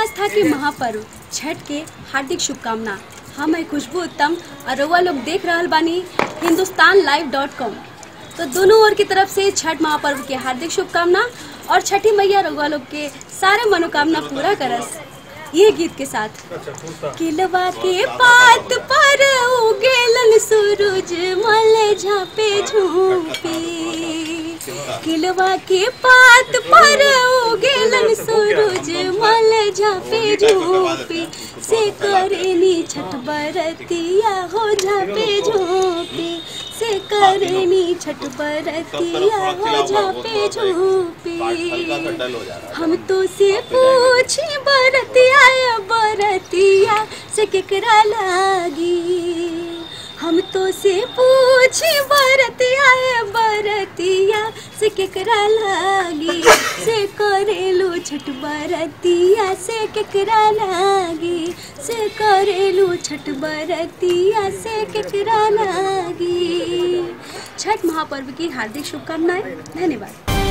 आस्था के महापर्व छठ के हार्दिक शुभकामना। हम है खुशबू उत्तम और रउआ लोग देख रहल बानी hindustanlive.com। तो दोनों ओर की तरफ से छठ महापर्व के हार्दिक शुभकामना और छठी मैया रउआ लोग के सारे मनोकामना पूरा करस। ये गीत के साथ किलवा के पात पर उगेलन सूरज मल झापे झूपी, किलवा के पात पर उगेलन सूरज मल झापे झूपी, से करेनी छठ बरतिया हो झापे झूपी, से करेनी छठ बरतिया हो झापे झूपी। हम तो से पूछी बरतिया बरतिया से केकरा लागी, हम तो से पूछी बरतिया बरतिया से केकरा लागी, से करेलू छठ बरतिया से केकरा लागी, से करेलू छठ बरतिया से केकरा लागी। छठ महापर्व की हार्दिक शुभकामनाएं। धन्यवाद।